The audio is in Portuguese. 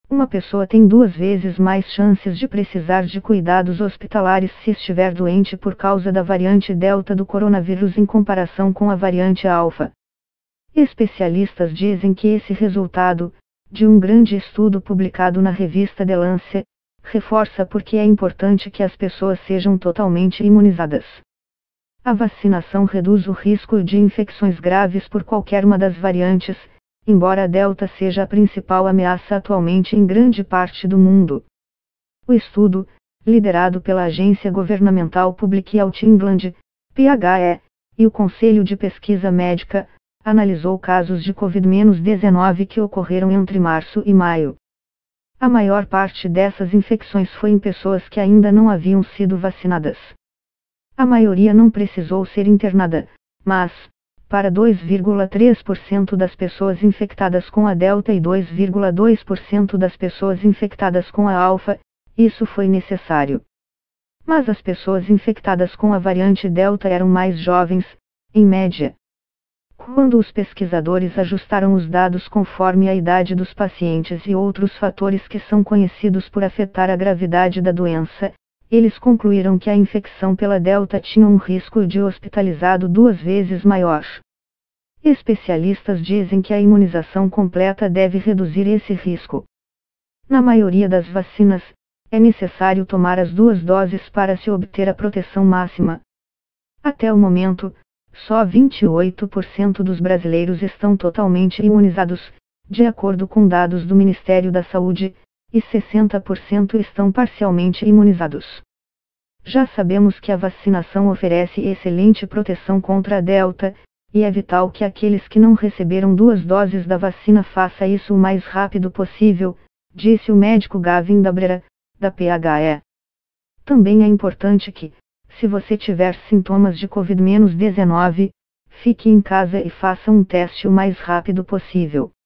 Uma pessoa tem 2 vezes mais chances de precisar de cuidados hospitalares se estiver doente por causa da variante Delta do coronavírus em comparação com a variante Alfa. Especialistas dizem que esse resultado, de um grande estudo publicado na revista The Lancet, reforça porque é importante que as pessoas sejam totalmente imunizadas. A vacinação reduz o risco de infecções graves por qualquer uma das variantes, embora a Delta seja a principal ameaça atualmente em grande parte do mundo. O estudo, liderado pela agência governamental Public Health England, PHE, e o Conselho de Pesquisa Médica, analisou casos de Covid-19 que ocorreram entre março e maio. A maior parte dessas infecções foi em pessoas que ainda não haviam sido vacinadas. A maioria não precisou ser internada, mas, para 2,3% das pessoas infectadas com a Delta e 2,2% das pessoas infectadas com a Alfa, isso foi necessário. Mas as pessoas infectadas com a variante Delta eram mais jovens, em média. Quando os pesquisadores ajustaram os dados conforme a idade dos pacientes e outros fatores que são conhecidos por afetar a gravidade da doença, eles concluíram que a infecção pela Delta tinha um risco de hospitalizado 2 vezes maior. Especialistas dizem que a imunização completa deve reduzir esse risco. Na maioria das vacinas, é necessário tomar as 2 doses para se obter a proteção máxima. Até o momento, só 28% dos brasileiros estão totalmente imunizados, de acordo com dados do Ministério da Saúde, e 60% estão parcialmente imunizados. Já sabemos que a vacinação oferece excelente proteção contra a Delta, e é vital que aqueles que não receberam 2 doses da vacina façam isso o mais rápido possível, disse o médico Gavin Dabrera, da PHE. Também é importante que, se você tiver sintomas de Covid-19, fique em casa e faça um teste o mais rápido possível.